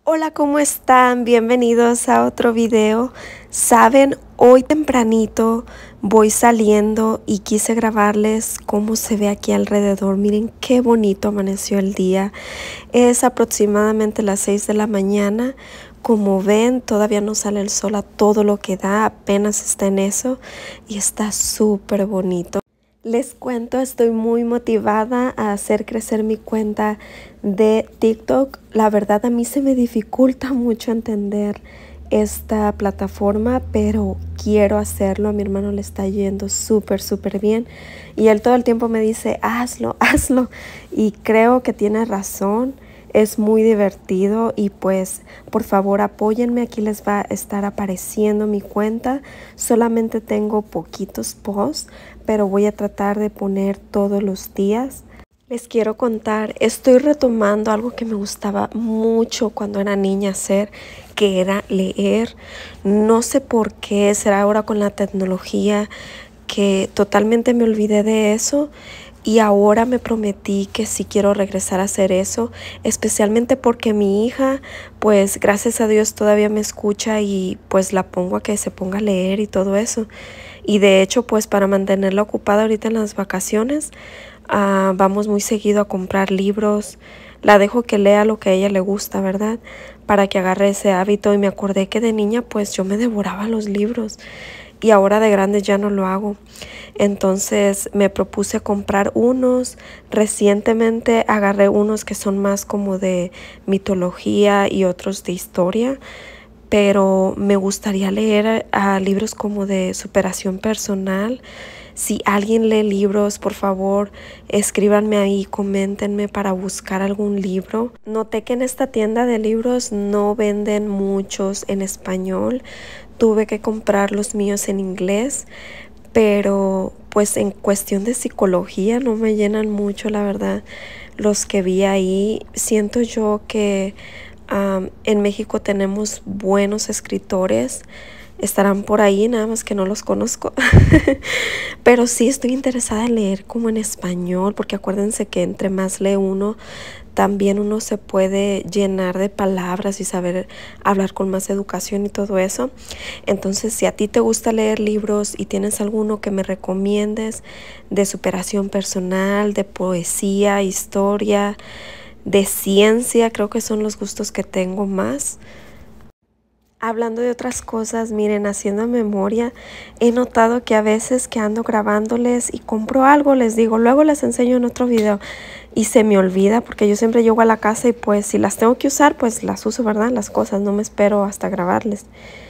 Hola, ¿cómo están? Bienvenidos a otro video. Saben, hoy tempranito voy saliendo y quise grabarles cómo se ve aquí alrededor. Miren qué bonito amaneció el día. Es aproximadamente las 6 de la mañana. Como ven, todavía no sale el sol a todo lo que da, apenas está en eso y está súper bonito. Les cuento, estoy muy motivada a hacer crecer mi cuenta de TikTok. La verdad, a mí se me dificulta mucho entender esta plataforma, pero quiero hacerlo. A mi hermano le está yendo súper bien y él todo el tiempo me dice, hazlo. Y creo que tiene razón. Es muy divertido y pues por favor apóyenme. Aquí les va a estar apareciendo mi cuenta. Solamente tengo poquitos posts, pero voy a tratar de poner todos los días. Les quiero contar, estoy retomando algo que me gustaba mucho cuando era niña hacer, que era leer. No sé por qué, será ahora con la tecnología que totalmente me olvidé de eso. Y ahora me prometí que sí quiero regresar a hacer eso, especialmente porque mi hija, pues gracias a Dios todavía me escucha y pues la pongo a que se ponga a leer y todo eso. Y de hecho, pues para mantenerla ocupada ahorita en las vacaciones, vamos muy seguido a comprar libros. La dejo que lea lo que a ella le gusta, ¿verdad? Para que agarre ese hábito. Y me acordé que de niña pues yo me devoraba los libros. Y ahora de grande ya no lo hago. Entonces me propuse comprar unos. Recientemente agarré unos que son más como de mitología y otros de historia. Pero me gustaría leer libros como de superación personal. Si alguien lee libros, por favor, escríbanme ahí, coméntenme para buscar algún libro. Noté que en esta tienda de libros no venden muchos en español. Tuve que comprar los míos en inglés, pero pues en cuestión de psicología no me llenan mucho, la verdad. Los que vi ahí, siento yo que en México tenemos buenos escritores. Estarán por ahí, nada más que no los conozco. Pero sí estoy interesada en leer como en español, porque acuérdense que entre más lee uno, también uno se puede llenar de palabras y saber hablar con más educación y todo eso. Entonces, si a ti te gusta leer libros y tienes alguno que me recomiendes de superación personal, de poesía, historia, de ciencia, creo que son los gustos que tengo más. Hablando de otras cosas, miren, haciendo memoria, he notado que a veces que ando grabándoles y compro algo, les digo, luego les enseño en otro video y se me olvida porque yo siempre llego a la casa y pues si las tengo que usar, pues las uso, ¿verdad? Las cosas, no me espero hasta grabarles.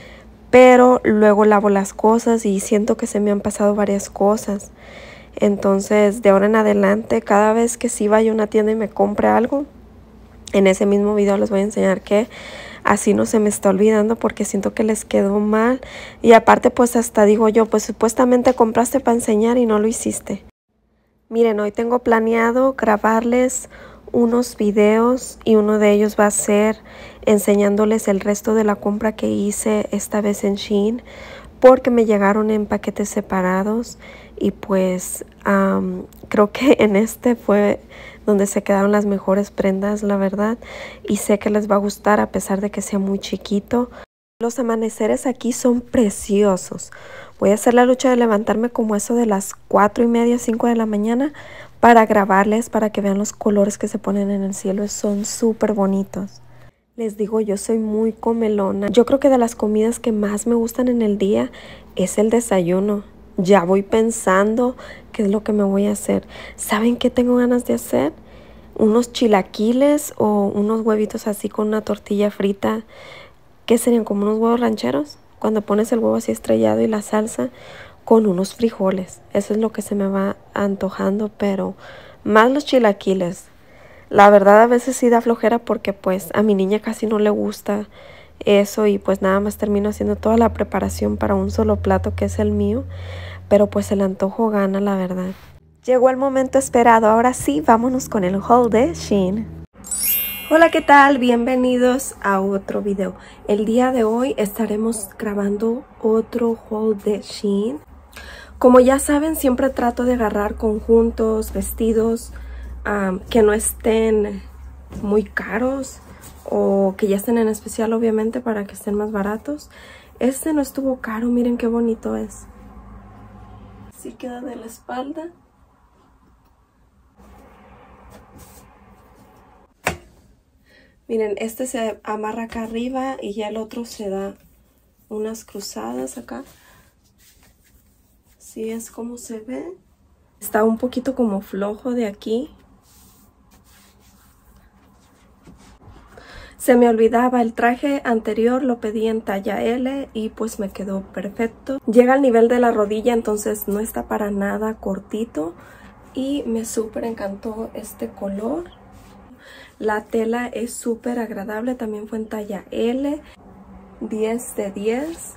Pero luego lavo las cosas y siento que se me han pasado varias cosas. Entonces, de ahora en adelante, cada vez que sí vaya a una tienda y me compre algo, en ese mismo video les voy a enseñar que así no se me está olvidando porque siento que les quedó mal. Y aparte pues hasta digo yo, pues supuestamente compraste para enseñar y no lo hiciste. Miren, hoy tengo planeado grabarles unos videos y uno de ellos va a ser enseñándoles el resto de la compra que hice esta vez en Shein, porque me llegaron en paquetes separados y pues creo que en este fue donde se quedaron las mejores prendas, la verdad, y sé que les va a gustar a pesar de que sea muy chiquito. Los amaneceres aquí son preciosos. Voy a hacer la lucha de levantarme como eso de las 4:30, 5 de la mañana para grabarles, para que vean los colores que se ponen en el cielo. Son súper bonitos. Les digo, yo soy muy comelona. Yo creo que de las comidas que más me gustan en el día es el desayuno. Ya voy pensando qué es lo que me voy a hacer. ¿Saben qué tengo ganas de hacer? Unos chilaquiles o unos huevitos así con una tortilla frita. ¿Qué serían? Como unos huevos rancheros. Cuando pones el huevo así estrellado y la salsa con unos frijoles. Eso es lo que se me va antojando, pero más los chilaquiles. La verdad a veces sí da flojera porque pues a mi niña casi no le gusta eso y pues nada más termino haciendo toda la preparación para un solo plato que es el mío. Pero pues el antojo gana, la verdad. Llegó el momento esperado. Ahora sí, vámonos con el haul de Shein. Hola, ¿qué tal? Bienvenidos a otro video. El día de hoy estaremos grabando otro haul de Shein. Como ya saben, siempre trato de agarrar conjuntos, vestidos que no estén muy caros o que ya estén en especial, obviamente, para que estén más baratos. Este no estuvo caro, miren qué bonito es. Así queda de la espalda. Miren, este se amarra acá arriba y ya el otro se da unas cruzadas acá. Así es como se ve. Está un poquito como flojo de aquí. Se me olvidaba, el traje anterior lo pedí en talla L y pues me quedó perfecto. Llega al nivel de la rodilla, entonces no está para nada cortito. Y me súper encantó este color. La tela es súper agradable, también fue en talla L, 10 de 10.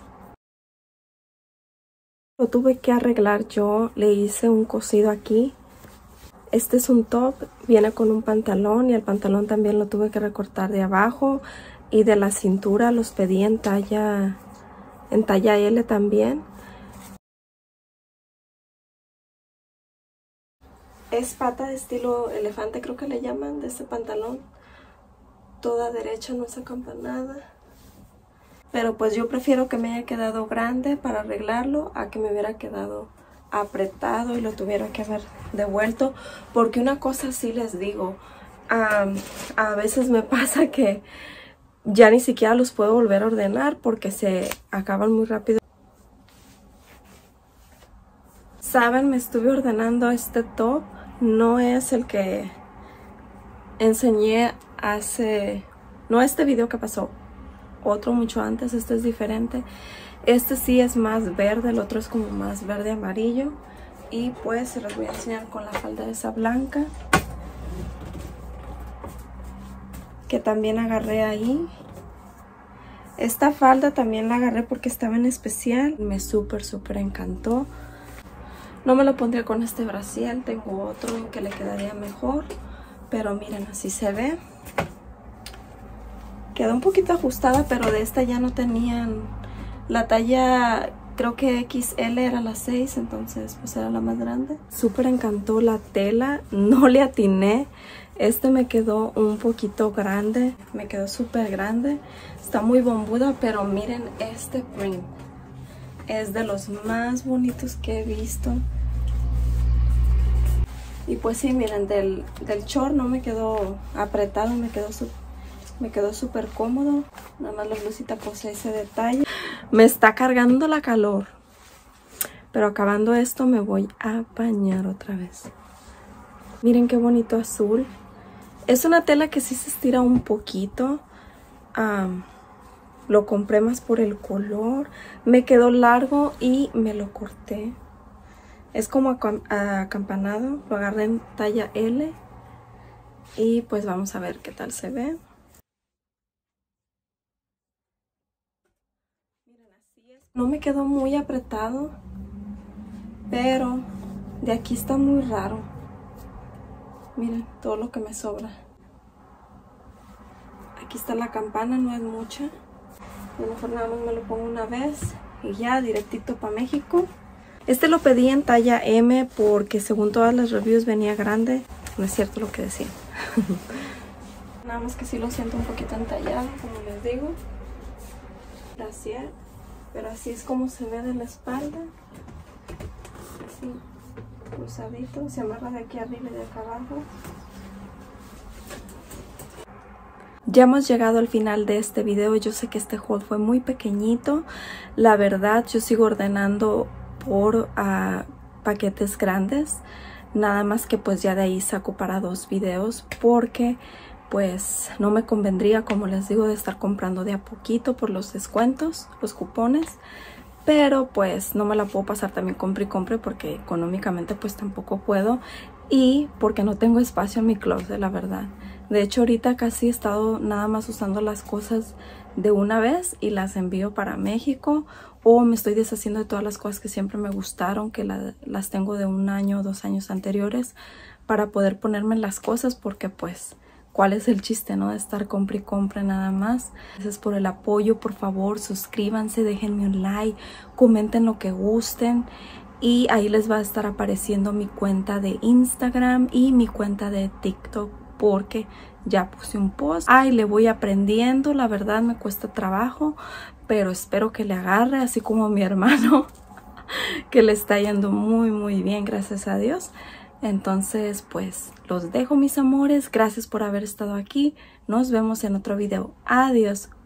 Lo tuve que arreglar yo, le hice un cosido aquí. Este es un top, viene con un pantalón y el pantalón también lo tuve que recortar de abajo. Y de la cintura los pedí en talla L también. Es pata de estilo elefante, creo que le llaman, de este pantalón. Toda derecha, no es acampanada. Pero pues yo prefiero que me haya quedado grande para arreglarlo a que me hubiera quedado apretado y lo tuviera que haber devuelto. Porque una cosa sí les digo, a veces me pasa que ya ni siquiera los puedo volver a ordenar porque se acaban muy rápido. Saben, me estuve ordenando este top. No es el que enseñé no este video que pasó, otro mucho antes. Este es diferente. Este sí es más verde, el otro es como más verde amarillo. Y pues se los voy a enseñar con la falda esa blanca, que también agarré ahí. Esta falda también la agarré porque estaba en especial. Me súper encantó. No me lo pondría con este brasier, tengo otro en que le quedaría mejor. Pero miren, así se ve. Quedó un poquito ajustada, pero de esta ya no tenían la talla, creo que XL era la 6, entonces pues era la más grande. Súper encantó la tela, no le atiné. Este me quedó un poquito grande, me quedó súper grande. Está muy bombuda, pero miren este print. Es de los más bonitos que he visto. Y pues sí, miren, del short no me quedó apretado, me quedó súper cómodo. Nada más la blusita posee ese detalle. Me está cargando la calor. Pero acabando esto me voy a bañar otra vez. Miren qué bonito azul. Es una tela que sí se estira un poquito. Lo compré más por el color. Me quedó largo y me lo corté. Es como acampanado. Lo agarré en talla L. Y pues vamos a ver qué tal se ve. Miren, así es. No me quedó muy apretado, pero de aquí está muy raro. Miren todo lo que me sobra. Aquí está la campana, no es mucha. A lo mejor nada más me lo pongo una vez y ya directito para México. Este lo pedí en talla M porque según todas las reviews venía grande. No es cierto lo que decían. Nada más que sí lo siento un poquito entallado, como les digo. Gracias. Pero así es como se ve de la espalda. Así, cruzadito. Se amarra de aquí arriba y de acá abajo. Ya hemos llegado al final de este video. Yo sé que este haul fue muy pequeñito. La verdad, yo sigo ordenando por paquetes grandes. Nada más que pues ya de ahí saco para 2 videos. Porque pues no me convendría, como les digo, de estar comprando de a poquito por los descuentos, los cupones. Pero pues no me la puedo pasar también compre y compre porque económicamente pues tampoco puedo. Y porque no tengo espacio en mi closet, la verdad. De hecho ahorita casi he estado nada más usando las cosas de una vez y las envío para México. O me estoy deshaciendo de todas las cosas que siempre me gustaron, que las tengo de 1 año o 2 años anteriores, para poder ponerme las cosas, porque pues ¿cuál es el chiste, no? De estar compre y compre nada más. Gracias por el apoyo, por favor suscríbanse, déjenme un like, comenten lo que gusten. Y ahí les va a estar apareciendo mi cuenta de Instagram y mi cuenta de TikTok porque ya puse un post. Ay, le voy aprendiendo, la verdad me cuesta trabajo, pero espero que le agarre, así como mi hermano, que le está yendo muy bien, gracias a Dios. Entonces, pues, los dejo, mis amores. Gracias por haber estado aquí. Nos vemos en otro video. Adiós.